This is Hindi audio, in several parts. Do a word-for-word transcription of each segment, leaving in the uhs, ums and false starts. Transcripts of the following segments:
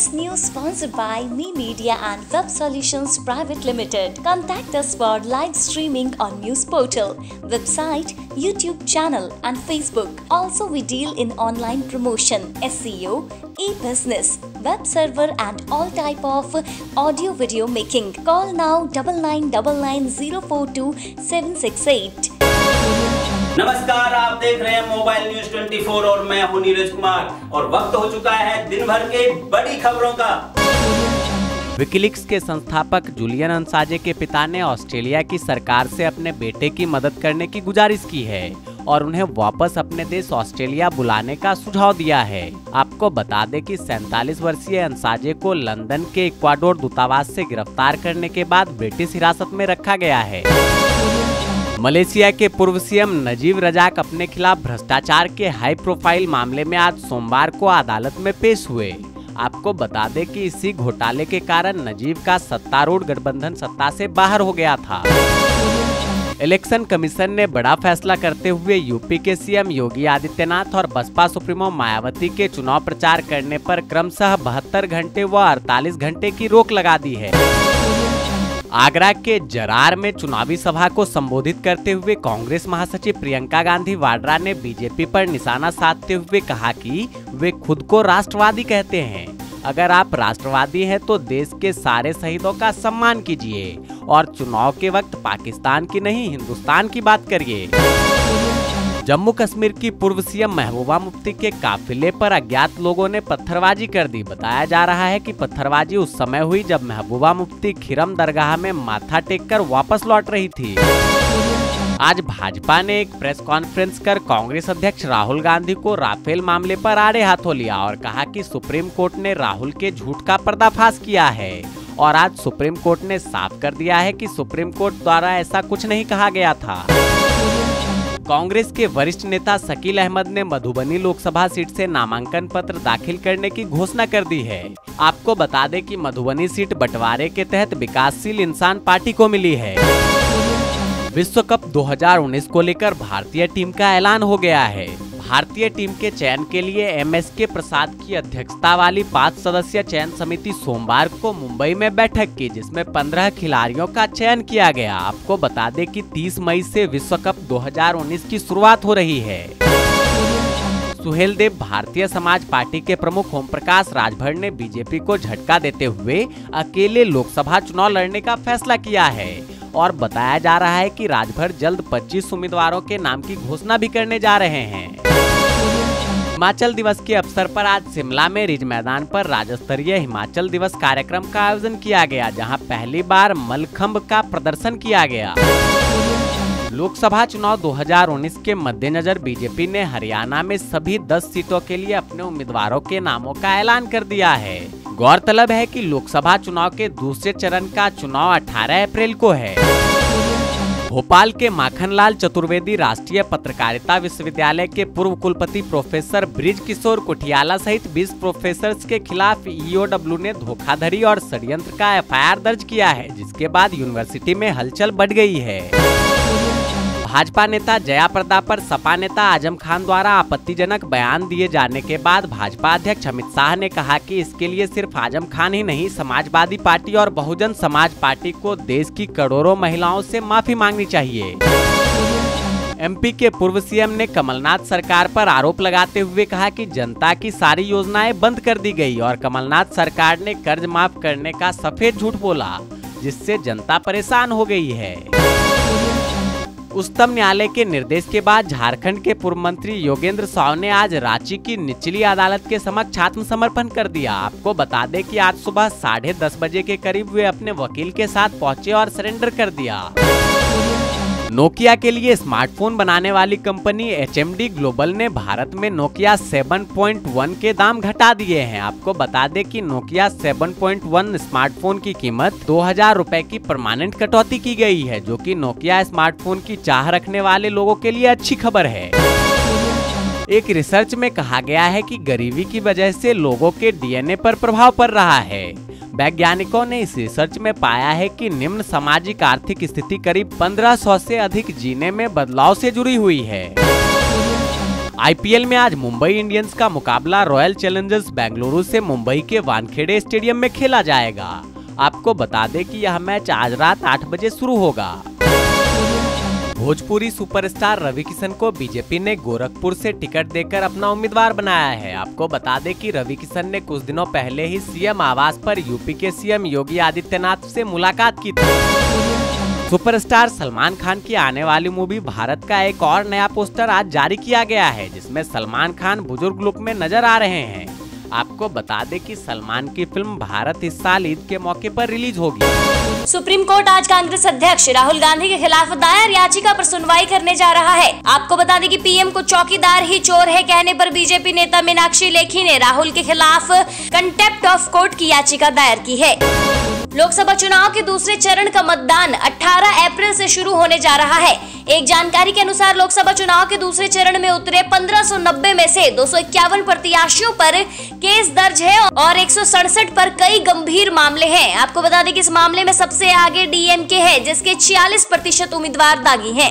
This news sponsored by Me Media and Web Solutions Private Limited. Contact us for live streaming on news portal, website, YouTube channel and Facebook. Also we deal in online promotion, S E O, e-business, web server and all type of audio video making. Call now double nine double nine zero four two seven six eight. नमस्कार, आप देख रहे हैं मोबाइल न्यूज चौबीस और मैं हूं नीरज कुमार और वक्त हो चुका है दिन भर के बड़ी खबरों का। विकिलीक्स के संस्थापक जूलियन असांजे के पिता ने ऑस्ट्रेलिया की सरकार से अपने बेटे की मदद करने की गुजारिश की है और उन्हें वापस अपने देश ऑस्ट्रेलिया बुलाने का सुझाव दिया है। आपको बता दें कि सैंतालीस वर्षीय असांजे को लंदन के इक्वाडोर दूतावास से गिरफ्तार करने के बाद ब्रिटिश हिरासत में रखा गया है। मलेशिया के पूर्व सीएम नजीब रजाक अपने खिलाफ भ्रष्टाचार के हाई प्रोफाइल मामले में आज सोमवार को अदालत में पेश हुए। आपको बता दें कि इसी घोटाले के कारण नजीब का सत्तारूढ़ गठबंधन सत्ता से बाहर हो गया था। इलेक्शन कमीशन ने बड़ा फैसला करते हुए यूपी के सीएम योगी आदित्यनाथ और बसपा सुप्रीमो मायावती के चुनाव प्रचार करने पर क्रमशः बहत्तर घंटे व अड़तालीस घंटे की रोक लगा दी है। आगरा के जरार में चुनावी सभा को संबोधित करते हुए कांग्रेस महासचिव प्रियंका गांधी वाड्रा ने बीजेपी पर निशाना साधते हुए कहा कि वे खुद को राष्ट्रवादी कहते हैं। अगर आप राष्ट्रवादी हैं तो देश के सारे शहीदों का सम्मान कीजिए और चुनाव के वक्त पाकिस्तान की नहीं हिंदुस्तान की बात करिए। जम्मू कश्मीर की पूर्व सीएम महबूबा मुफ्ती के काफिले पर अज्ञात लोगों ने पत्थरबाजी कर दी। बताया जा रहा है कि पत्थरबाजी उस समय हुई जब महबूबा मुफ्ती खिरम दरगाह में माथा टेककर वापस लौट रही थी। आज भाजपा ने एक प्रेस कॉन्फ्रेंस कर कांग्रेस अध्यक्ष राहुल गांधी को राफेल मामले पर आड़े हाथों लिया और कहा कि सुप्रीम कोर्ट ने राहुल के झूठ का पर्दाफाश किया है। और आज सुप्रीम कोर्ट ने साफ कर दिया है कि सुप्रीम कोर्ट द्वारा ऐसा कुछ नहीं कहा गया था। कांग्रेस के वरिष्ठ नेता शकील अहमद ने मधुबनी लोकसभा सीट से नामांकन पत्र दाखिल करने की घोषणा कर दी है। आपको बता दें कि मधुबनी सीट बंटवारे के तहत विकासशील इंसान पार्टी को मिली है। विश्व कप दो हज़ार उन्नीस को लेकर भारतीय टीम का ऐलान हो गया है। भारतीय टीम के चयन के लिए एम एस के प्रसाद की अध्यक्षता वाली पाँच सदस्यीय चयन समिति सोमवार को मुंबई में बैठक की, जिसमें पंद्रह खिलाड़ियों का चयन किया गया। आपको बता दें कि तीस मई से विश्व कप दो हज़ार उन्नीस की शुरुआत हो रही है। सुहेलदेव भारतीय समाज पार्टी के प्रमुख ओम प्रकाश राजभर ने बीजेपी को झटका देते हुए अकेले लोकसभा चुनाव लड़ने का फैसला किया है और बताया जा रहा है कि राजभर जल्द पच्चीस उम्मीदवारों के नाम की घोषणा भी करने जा रहे हैं। हिमाचल दिवस के अवसर पर आज शिमला में रिज मैदान पर राज्य स्तरीय हिमाचल दिवस कार्यक्रम का आयोजन किया गया, जहां पहली बार मलखंभ का प्रदर्शन किया गया। लोकसभा चुनाव दो हज़ार उन्नीस के मद्देनजर बीजेपी ने हरियाणा में सभी दस सीटों के लिए अपने उम्मीदवारों के नामों का ऐलान कर दिया है। गौरतलब है कि लोकसभा चुनाव के दूसरे चरण का चुनाव अठारह अप्रैल को है। भोपाल के माखनलाल चतुर्वेदी राष्ट्रीय पत्रकारिता विश्वविद्यालय के पूर्व कुलपति प्रोफेसर ब्रिज किशोर कुठियाला सहित बीस प्रोफेसर्स के खिलाफ ई ओ डब्ल्यू ने धोखाधड़ी और षड्यंत्र का एफ आई आर दर्ज किया है, जिसके बाद यूनिवर्सिटी में हलचल बढ़ गई है। भाजपा नेता जया प्रदा पर सपा नेता आजम खान द्वारा आपत्तिजनक बयान दिए जाने के बाद भाजपा अध्यक्ष अमित शाह ने कहा कि इसके लिए सिर्फ आजम खान ही नहीं, समाजवादी पार्टी और बहुजन समाज पार्टी को देश की करोड़ों महिलाओं से माफी मांगनी चाहिए। एम पी के पूर्व सीएम ने कमलनाथ सरकार पर आरोप लगाते हुए कहा कि जनता की सारी योजनाएं बंद कर दी गई और कमलनाथ सरकार ने कर्ज माफ करने का सफेद झूठ बोला, जिससे जनता परेशान हो गई है। उच्चतम न्यायालय के निर्देश के बाद झारखंड के पूर्व मंत्री योगेंद्र साव ने आज रांची की निचली अदालत के समक्ष आत्मसमर्पण कर दिया। आपको बता दें कि आज सुबह साढ़े दस बजे के करीब वे अपने वकील के साथ पहुंचे और सरेंडर कर दिया। नोकिया के लिए स्मार्टफोन बनाने वाली company H M D global ने भारत में नोकिया सेवन पॉइंट वन के दाम घटा दिए हैं। आपको बता दें कि Nokia seven point one smartphone की कीमत दो हजार रुपए की परमानेंट कटौती की गई है, जो कि नोकिया स्मार्टफोन की चाह रखने वाले लोगों के लिए अच्छी खबर है। एक रिसर्च में कहा गया है कि गरीबी की वजह से लोगों के डी एन ए पर प्रभाव पड़ रहा है। वैज्ञानिकों ने इस रिसर्च में पाया है कि निम्न सामाजिक आर्थिक स्थिति करीब पंद्रह सौ से अधिक जीने में बदलाव से जुड़ी हुई है। आईपीएल में आज मुंबई इंडियंस का मुकाबला रॉयल चैलेंजर्स बेंगलुरु से मुंबई के वानखेड़े स्टेडियम में खेला जाएगा। आपको बता दें कि यह मैच आज रात आठ बजे शुरू होगा। भोजपुरी सुपरस्टार रवि किशन को बीजेपी ने गोरखपुर से टिकट देकर अपना उम्मीदवार बनाया है। आपको बता दें कि रवि किशन ने कुछ दिनों पहले ही सीएम आवास पर यूपी के सीएम योगी आदित्यनाथ से मुलाकात की थी। सुपरस्टार सलमान खान की आने वाली मूवी भारत का एक और नया पोस्टर आज जारी किया गया है, जिसमें सलमान खान बुजुर्ग लुक में नजर आ रहे हैं। आपको बता दें कि सलमान की फिल्म भारत इस साल ईद के मौके पर रिलीज होगी। सुप्रीम कोर्ट आज कांग्रेस अध्यक्ष राहुल गांधी के खिलाफ दायर याचिका पर सुनवाई करने जा रहा है। आपको बता दें कि पीएम को चौकीदार ही चोर है कहने पर बीजेपी नेता मीनाक्षी लेखी ने राहुल के खिलाफ कंटेम्प्ट ऑफ कोर्ट की याचिका दायर की है। लोकसभा चुनाव के दूसरे चरण का मतदान अठारह अप्रैल से शुरू होने जा रहा है। एक जानकारी के अनुसार लोकसभा चुनाव के दूसरे चरण में उतरे पंद्रह सौ नब्बे में से दो सौ इक्यावन प्रत्याशियों पर केस दर्ज है और एक सौ सड़सठ पर कई गंभीर मामले हैं। आपको बता दें कि इस मामले में सबसे आगे डीएमके है, जिसके छियालीस प्रतिशत उम्मीदवार दागी हैं।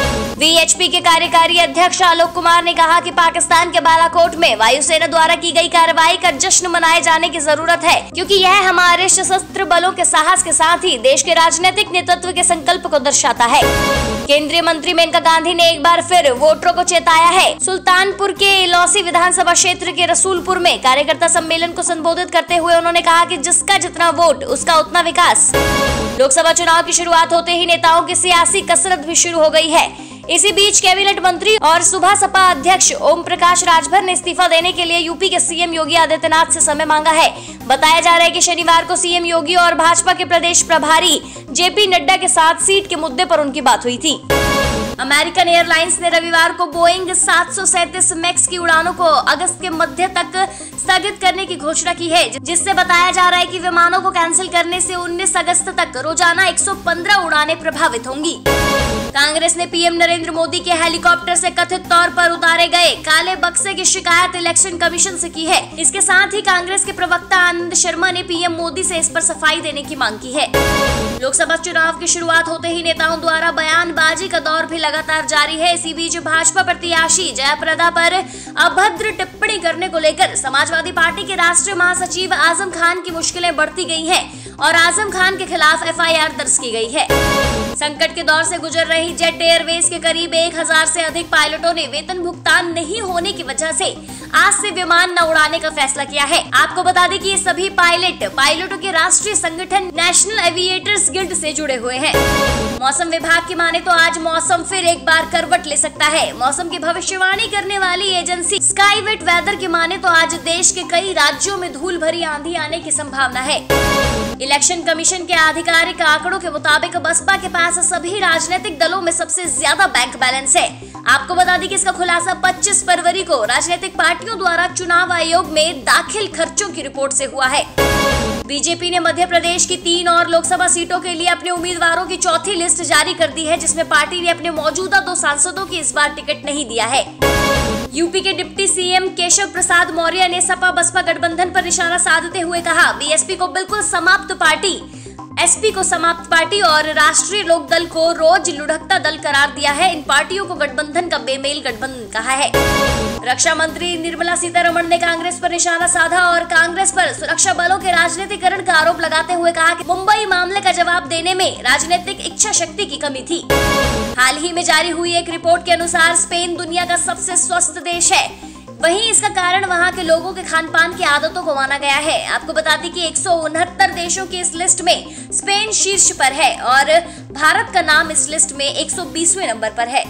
वीएचपी के कार्यकारी अध्यक्ष आलोक कुमार ने कहा कि पाकिस्तान के बालाकोट में वायुसेना द्वारा की गई कार्रवाई का जश्न मनाए जाने की जरूरत है, क्योंकि यह हमारे सशस्त्र बलों के साहस के साथ ही देश के राजनीतिक नेतृत्व के संकल्प को दर्शाता है। केंद्रीय मंत्री मेनका गांधी ने एक बार फिर वोटरों को चेताया है। सुल्तानपुर के इलौसी विधानसभा क्षेत्र के रसूलपुर में कार्यकर्ता सम्मेलन को संबोधित करते हुए उन्होंने कहा कि जिसका जितना वोट उसका उतना विकास। लोकसभा चुनाव की शुरुआत होते ही नेताओं की सियासी कसरत भी शुरू हो गई है। इसी बीच कैबिनेट मंत्री और सुबह सपा अध्यक्ष ओम प्रकाश राजभर ने इस्तीफा देने के लिए यूपी के सीएम योगी आदित्यनाथ से समय मांगा है। बताया जा रहा है कि शनिवार को सीएम योगी और भाजपा के प्रदेश प्रभारी जेपी नड्डा के साथ सीट के मुद्दे पर उनकी बात हुई थी। अमेरिकन एयरलाइंस ने रविवार को बोइंग सात सौ सैंतीस मैक्स की उड़ानों को अगस्त के मध्य तक स्थगित करने की घोषणा की है, जिससे बताया जा रहा है कि विमानों को कैंसिल करने से उन्नीस अगस्त तक रोजाना एक सौ पंद्रह उड़ानें प्रभावित होंगी। कांग्रेस ने पीएम नरेंद्र मोदी के हेलीकॉप्टर से कथित तौर पर उतारे गए काले बक्से की शिकायत इलेक्शन कमीशन से की है। इसके साथ ही कांग्रेस के प्रवक्ता आनंद शर्मा ने पीएम मोदी से इस पर सफाई देने की मांग की है। लोकसभा चुनाव की शुरुआत होते ही नेताओं द्वारा बयानबाजी का दौर भी लगातार जारी है। इसी बीच भाजपा प्रत्याशी जयाप्रदा पर अभद्र टिप्पणी करने को लेकर समाजवादी पार्टी के राष्ट्रीय महासचिव आजम खान की मुश्किलें बढ़ती गई हैं और आजम खान के खिलाफ एफआईआर दर्ज की गई है। संकट के दौर से गुजर रही जेट एयरवेज के करीब एक हजार से अधिक पायलटों ने वेतन भुगतान नहीं होने की वजह से आज से विमान न उड़ाने का फैसला किया है। आपको बता दें कि ये सभी पायलट पायलटों के राष्ट्रीय संगठन नेशनल एविएटर्स गिल्ड से जुड़े हुए हैं। मौसम विभाग की माने तो आज मौसम फिर एक बार करवट ले सकता है। मौसम की भविष्यवाणी करने वाली एजेंसी स्काईवेट वेदर की माने तो आज देश के कई राज्यों में धूल भरी आंधी आने की संभावना है। इलेक्शन कमीशन के आधिकारिक आंकड़ों के मुताबिक बसपा के पास सभी राजनीतिक दलों में सबसे ज्यादा बैंक बैलेंस है। आपको बता दें कि इसका खुलासा पच्चीस फरवरी को राजनीतिक पार्टियों द्वारा चुनाव आयोग में दाखिल खर्चों की रिपोर्ट से हुआ है। बीजेपी ने मध्य प्रदेश की तीन और लोकसभा सीटों के लिए अपने उम्मीदवारों की चौथी लिस्ट जारी कर दी है, जिसमें पार्टी ने अपने मौजूदा दो सांसदों की इस बार टिकट नहीं दिया है। यूपी के डिप्टी सीएम केशव प्रसाद मौर्य ने सपा बसपा गठबंधन पर निशाना साधते हुए कहा, बीएसपी को बिल्कुल समाप्त पार्टी, एसपी को समाप्त पार्टी और राष्ट्रीय लोक दल को रोज लुढ़कता दल करार दिया है। इन पार्टियों को गठबंधन का बेमेल गठबंधन कहा है। रक्षा मंत्री निर्मला सीतारमण ने कांग्रेस पर निशाना साधा और कांग्रेस पर सुरक्षा बलों के राजनीतिकरण का आरोप लगाते हुए कहा कि मुंबई मामले का जवाब देने में राजनीतिक इच्छा शक्ति की कमी थी। हाल ही में जारी हुई एक रिपोर्ट के अनुसार स्पेन दुनिया का सबसे स्वस्थ देश है, वहीं इसका कारण वहां के लोगों के खान पान की आदतों को माना गया है। आपको बता दें कि एक सौ उनहत्तर देशों की इस लिस्ट में स्पेन शीर्ष पर है और भारत का नाम इस लिस्ट में एक सौ बीसवें नंबर पर है।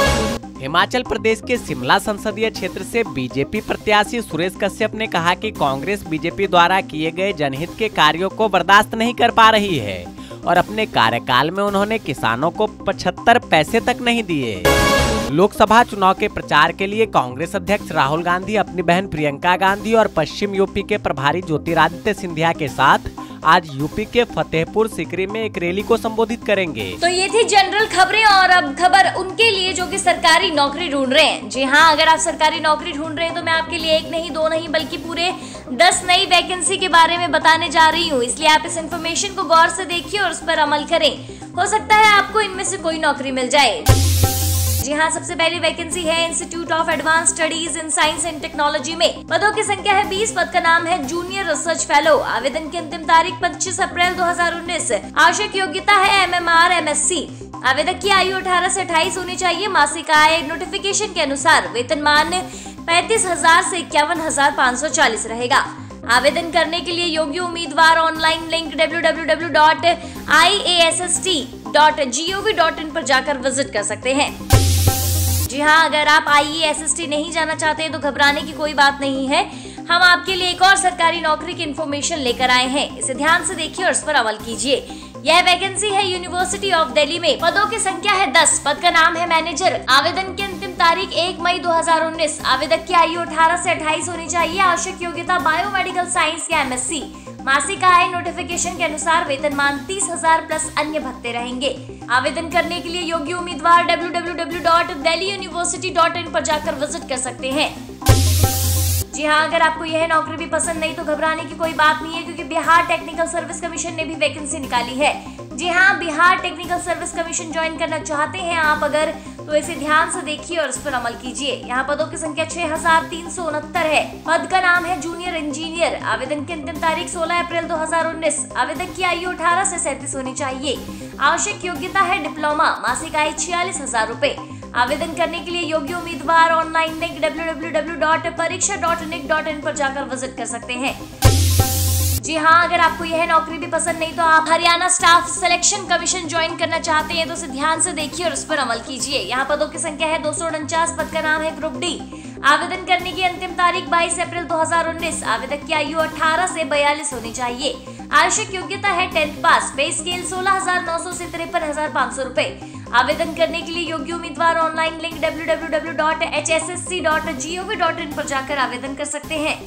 हिमाचल प्रदेश के शिमला संसदीय क्षेत्र से बीजेपी प्रत्याशी सुरेश कश्यप ने कहा कि कांग्रेस बीजेपी द्वारा किए गए जनहित के कार्यों को बर्दाश्त नहीं कर पा रही है और अपने कार्यकाल में उन्होंने किसानों को पचहत्तर पैसे तक नहीं दिए। लोकसभा चुनाव के प्रचार के लिए कांग्रेस अध्यक्ष राहुल गांधी अपनी बहन प्रियंका गांधी और पश्चिम यूपी के प्रभारी ज्योतिरादित्य सिंधिया के साथ आज यूपी के फतेहपुर सीकरी में एक रैली को संबोधित करेंगे। तो ये थी जनरल खबरें और अब खबर उनके लिए जो कि सरकारी नौकरी ढूंढ रहे हैं। जी हाँ, अगर आप सरकारी नौकरी ढूंढ रहे हैं तो मैं आपके लिए एक नहीं दो नहीं बल्कि पूरे दस नई वैकेंसी के बारे में बताने जा रही हूँ। इसलिए आप इस इन्फॉर्मेशन को गौर से देखिए और उस पर अमल करें। हो सकता है आपको इनमें से कोई नौकरी मिल जाए। जी हाँ, सबसे पहली वैकेंसी है institute of advance studies in science and technology में। पदों की संख्या है बीस। पद का नाम है जूनियर रिसर्च फेलो। आवेदन की अंतिम तारीख पच्चीस अप्रैल दो हजार उन्नीस। आवश्यक योग्यता है M M R M S C. आवेदक की आयु अठारह से अट्ठाईस होनी चाहिए। मासिक आय नोटिफिकेशन के अनुसार वेतनमान पैंतीस हजार से इक्यावन हजार पाँच सौ चालीस रहेगा। आवेदन करने के लिए योग्य उम्मीदवार online link W W W dot I A S S T dot G O V dot in पर जाकर विजिट कर सकते हैं। जी हाँ, अगर आप I A S S T नहीं जाना चाहते हैं तो घबराने की कोई बात नहीं है। हम आपके लिए एक और सरकारी नौकरी की इन्फॉर्मेशन लेकर आए हैं, इसे ध्यान से देखिए और इस पर अमल कीजिए। यह वैकेंसी है यूनिवर्सिटी ऑफ दिल्ली में। पदों की संख्या है दस। पद का नाम है मैनेजर। आवेदन की अंतिम तारीख एक मई दो हजार उन्नीस। आवेदक की आयु अठारह से अट्ठाईस होनी चाहिए। आवश्यक योग्यता बायोमेडिकल साइंस या एम एस सी। मासिक आय नोटिफिकेशन के अनुसार वेतनमान तीस हजार प्लस अन्य भत्ते रहेंगे। आवेदन करने के लिए योग्य उम्मीदवार W W W dot Delhi university dot in पर जाकर विजिट कर सकते हैं। जी हाँ, अगर आपको यह नौकरी भी पसंद नहीं तो घबराने की कोई बात नहीं है, क्योंकि बिहार टेक्निकल सर्विस कमीशन ने भी वैकेंसी निकाली है। जी हाँ, Bihar technical service commission join करना चाहते हैं आप अगर, तो इसे ध्यान से देखिए और इस पर अमल कीजिए। यहाँ पदों की संख्या छह हजार तीन सौ उनहत्तर है। पद का नाम है जूनियर इंजीनियर। आवेदन की अंतिम तारीख सोलह अप्रैल दो हजार उन्नीस। आवेदक की आयु अठारह से सैंतीस होनी चाहिए। आवश्यक योग्यता है डिप्लोमा। मासिक आय छियालीस हजार रूपए। आवेदन करने के लिए योग्य उम्मीदवार online link W W W dot Pariksha dot nic dot in पर जाकर विजिट कर सकते हैं। जी हाँ, अगर आपको यह नौकरी भी पसंद नहीं तो आप Haryana staff selection commission join करना चाहते हैं तो इसे ध्यान से देखिए और इस पर अमल कीजिए। यहाँ पदों की संख्या है दो सौ उनचास। पद का नाम है ग्रुप डी। आवेदन करने की अंतिम तारीख बाईस अप्रैल दो हजार उन्नीस। आवेदक की आयु अठारह से बयालीस होनी चाहिए। आवश्यक योग्यता है टेंथ पास। पे स्केल सोलह हजार नौ सौ से तिरपन हजार पाँच सौ रूपए। आवेदन करने के लिए योग्य उम्मीदवार online link W W W dot H S S C dot G O V dot in पर जाकर आवेदन कर सकते हैं।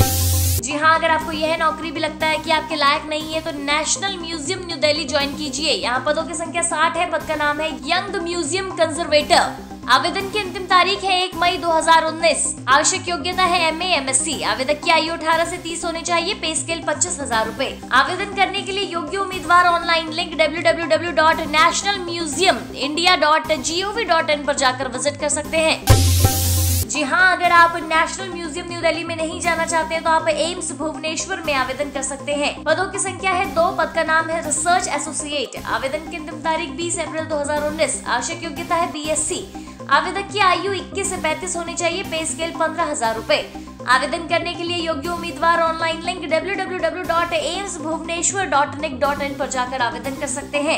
जी हाँ, अगर आपको यह नौकरी भी लगता है कि आपके लायक नहीं है तो national museum new Delhi join कीजिए। यहाँ पदों की संख्या साठ है। पद का नाम है यंग म्यूजियम कंजर्वेटर। आवेदन की अंतिम तारीख है एक मई दो हजार उन्नीस। आवश्यक योग्यता है M A M S C. आवेदक की आयु अठारह से तीस होनी चाहिए। पे स्केल पच्चीस हजार रूपए। आवेदन करने के लिए योग्य उम्मीदवार online link W W W dot national museum India dot G O V dot in पर जाकर विजिट कर सकते हैं। जी हाँ, अगर आप नेशनल म्यूजियम न्यू दिल्ली में नहीं जाना चाहते हैं तो आप एम्स भुवनेश्वर में आवेदन कर सकते हैं। पदों की संख्या है दो। पद का नाम है रिसर्च एसोसिएट। आवेदन की अंतिम तारीख बीस अप्रैल दो हजार उन्नीस। आवश्यक योग्यता है बी एस सी। आवेदक की आयु इक्कीस से पैंतीस होनी चाहिए। पे स्केल पंद्रह हजार रूपए। आवेदन करने के लिए योग्य उम्मीदवार online link W W W dot AIIMS Bhubaneswar dot nic dot in पर जाकर आवेदन कर सकते हैं।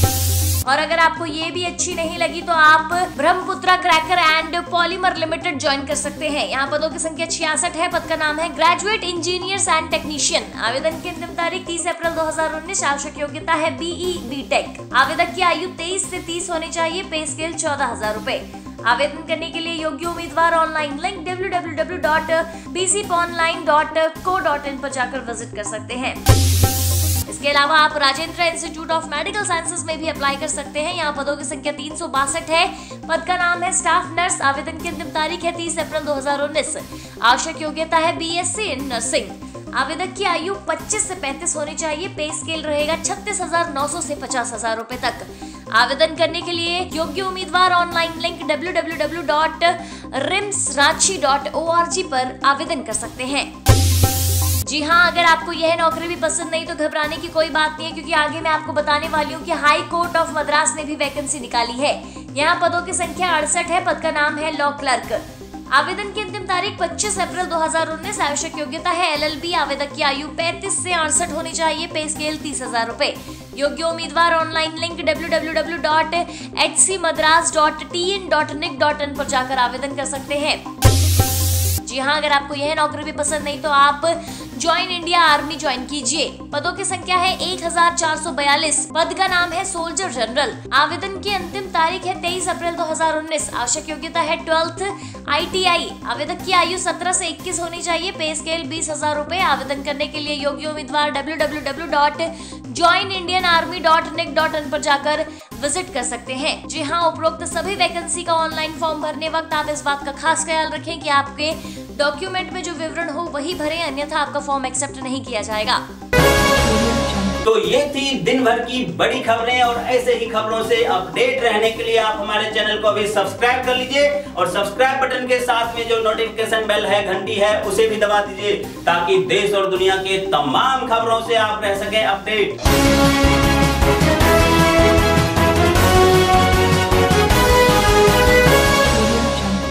और अगर आपको ये भी अच्छी नहीं लगी तो आप Brahmaputra cracker and polymer limited join कर सकते हैं। यहाँ पदों की संख्या छियासठ है। पद का नाम है ग्रेजुएट इंजीनियर्स एंड टेक्नीशियन। आवेदन की अंतिम तारीख तीस अप्रैल दो हजार उन्नीस। आवश्यक योग्यता है बीई बी टेक। आवेदक की आयु तेईस से तीस होनी चाहिए। पे स्केल चौदह हजार रूपए। आवेदन करने के लिए योग्य उम्मीदवार online link W W W dot B C p online dot co dot in पर जाकर विजिट कर सकते हैं। इसके अलावा आप Rajendra institute of medical sciences में भी अप्लाई कर सकते हैं। यहाँ पदों की संख्या तीन सौ बासठ है। पद का नाम है स्टाफ नर्स। आवेदन की अंतिम तारीख है तीस अप्रैल दो हजार उन्नीस। आवश्यक योग्यता है B S C in nursing. आवेदक की आयु पच्चीस से पैंतीस होनी चाहिए। पे स्केल रहेगा छत्तीस हजार नौ सौ से पचास हजार रूपए तक। आवेदन करने के लिए योग्य उम्मीदवार online link W W W dot RIMS Ranchi dot O R G पर आवेदन कर सकते हैं। जी हाँ, अगर आपको यह नौकरी भी पसंद नहीं तो घबराने की कोई बात नहीं है, क्योंकि आगे मैं आपको बताने वाली हूँ कि हाई कोर्ट ऑफ मद्रास ने भी वैकेंसी निकाली है। यहाँ पदों की संख्या अड़सठ है। पद का नाम है लॉ क्लर्क। आवेदन की अंतिम तारीख पच्चीस अप्रैल दो हजार उन्नीस। आवश्यक योग्यता है एल एल बी। आवेदक की आयु पैंतीस से अड़सठ होनी चाहिए। पे स्केल तीस हजार रूपए। योग्य उम्मीदवार online link W W W dot H C Madras dot T N dot nic dot in पर जाकर आवेदन कर सकते हैं। जी हाँ, अगर आपको यह नौकरी भी पसंद नहीं तो आप ज्वाइन इंडिया आर्मी ज्वाइन कीजिए। पदों की संख्या है एक हजार चार सौ बयालीस। पद का नाम है सोल्जर जनरल। आवेदन की अंतिम तारीख है तेईस अप्रैल दो हजार उन्नीस। आवश्यक योग्यता है ट्वेल्थ आई टी आई। आवेदक की आयु सत्रह से इक्कीस होनी चाहिए। पे स्केल बीस हजार रूपए। आवेदन करने के लिए योग्य उम्मीदवार W W W dot join Indian army dot nic dot in पर जाकर विजिट कर सकते हैं। जी हाँ, उपरोक्त सभी वैकेंसी का ऑनलाइन फॉर्म भरने वक्त आप इस बात का खास ख्याल रखें कि आपके डॉक्यूमेंट में जो विवरण हो वही भरें, अन्यथा आपका फॉर्म एक्सेप्ट नहीं किया जाएगा। तो ये थी दिन भर की बड़ी खबरें, और ऐसे ही खबरों से अपडेट रहने के लिए आप हमारे चैनल को अभी सब्सक्राइब कर लीजिए, और सब्सक्राइब बटन के साथ में जो नोटिफिकेशन बेल है, घंटी है, उसे भी दबा दीजिए, ताकि देश और दुनिया के तमाम खबरों से आप रह सकें अपडेट।